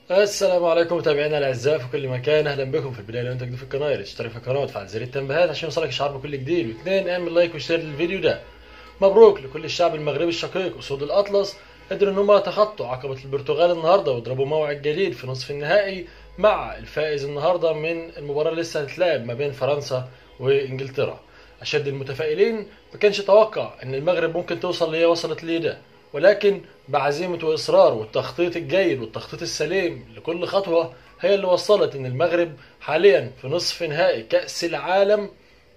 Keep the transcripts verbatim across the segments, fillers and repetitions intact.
السلام عليكم متابعينا الاعزاء في كل مكان، اهلا بكم. في البدايه لو انت جديد في القناه اشترك في القناه وتفعل زر التنبيهات عشان يوصلك اشعار بكل جديد، واثنين اعمل لايك وشير للفيديو ده. مبروك لكل الشعب المغربي الشقيق اسود الاطلس، قدروا ان هم يتخطوا عقبه البرتغال النهارده ويضربوا موعد جديد في نصف النهائي مع الفائز النهارده من المباراه اللي لسه هتتلعب ما بين فرنسا وانجلترا. اشد المتفائلين ما كانش يتوقع ان المغرب ممكن توصل ليه وصلت ليه ده، ولكن بعزيمة وإصرار والتخطيط الجيد والتخطيط السليم لكل خطوة هي اللي وصلت إن المغرب حاليا في نصف نهائي كأس العالم،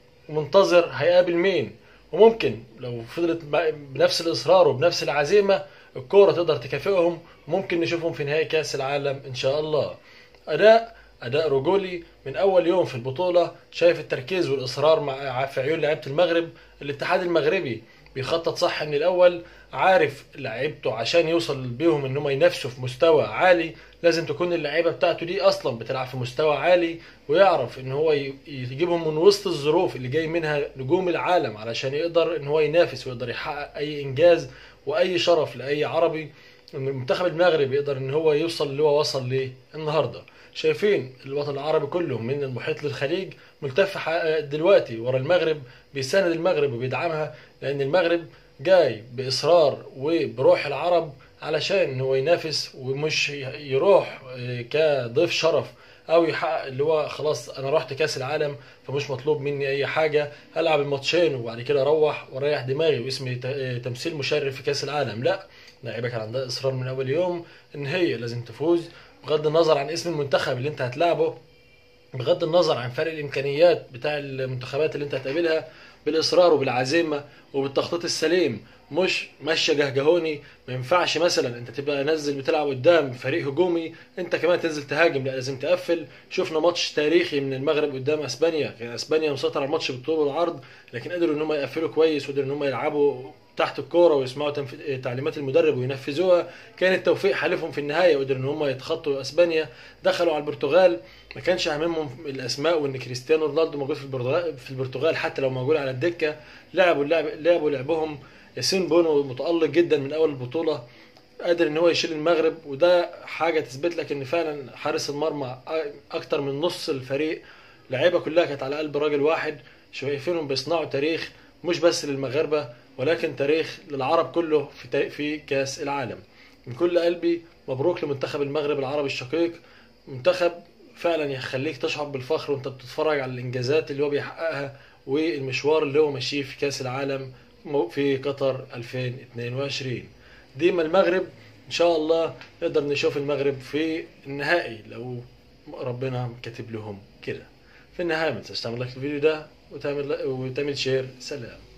ومنتظر هيقابل مين. وممكن لو فضلت بنفس الإصرار وبنفس العزيمة الكورة تقدر تكافئهم، ممكن نشوفهم في نهائي كأس العالم إن شاء الله. أداء أداء رجولي من أول يوم في البطولة، شايف التركيز والإصرار مع في عيون لعيبة المغرب. الاتحاد المغربي بيخطط صح من الأول، عارف لعيبته عشان يوصل بيهم ان هم ينافسوا في مستوى عالي لازم تكون اللعيبه بتاعته دي اصلا بتلعب في مستوى عالي، ويعرف ان هو يجيبهم من وسط الظروف اللي جاي منها نجوم العالم علشان يقدر ان هو ينافس ويقدر يحقق اي انجاز واي شرف لاي عربي. ان المنتخب المغربي يقدر ان هو يوصل اللي هو وصل ليه النهارده. شايفين الوطن العربي كله من المحيط للخليج ملتف دلوقتي ورا المغرب، بيساند المغرب وبيدعمها، لان المغرب جاي باصرار وبروح العرب علشان هو ينافس ومش يروح كضيف شرف او يحقق اللي هو خلاص انا رحت كاس العالم فمش مطلوب مني اي حاجه، هلعب الماتشين وبعد كده اروح واريح دماغي واسمي تمثيل مشرف في كاس العالم. لا، لعيبه كان عندها اصرار من اول يوم ان هي لازم تفوز بغض النظر عن اسم المنتخب اللي انت هتلعبه، بغض النظر عن فرق الامكانيات بتاع المنتخبات اللي انت هتقابلها. بالاصرار وبالعزيمه وبالتخطيط السليم، مش ماشيه جهجهوني. ما ينفعش مثلا انت تبقى نزل بتلعب قدام فريق هجومي انت كمان تنزل تهاجم، لا لازم تقفل. شفنا ماتش تاريخي من المغرب قدام اسبانيا، كان اسبانيا مسيطر على الماتش بالطول والعرض، لكن قدروا ان هم يقفلوا كويس وقدروا ان هم يلعبوا تحت الكوره ويسمعوا تعليمات المدرب وينفذوها. كان التوفيق حالفهم في النهايه وقدروا ان هم يتخطوا اسبانيا. دخلوا على البرتغال، ما كانش هممهم الاسماء وان كريستيانو رونالدو موجود في البرتغال في البرتغال حتى لو موجود على الدكه. لعبوا اللعب لعبوا لعبهم. ياسين بونو متالق جدا من اول البطوله، قادر ان هو يشيل المغرب، وده حاجه تثبت لك ان فعلا حارس المرمى اكتر من نص الفريق لعيبه كلها كانت على قلب راجل واحد. شايفينهم بيصنعوا تاريخ مش بس للمغاربه ولكن تاريخ للعرب كله في في كاس العالم. من كل قلبي مبروك لمنتخب المغرب العربي الشقيق. منتخب فعلا يخليك تشعر بالفخر وانت بتتفرج على الانجازات اللي هو بيحققها والمشوار اللي هو ماشيه في كاس العالم في قطر ألفين واثنين وعشرين. ديما المغرب ان شاء الله نقدر نشوف المغرب في النهائي لو ربنا كاتب لهم كده. في النهايه ما تنساش تعمل لايك للفيديو ده وتعمل وتعمل شير. سلام.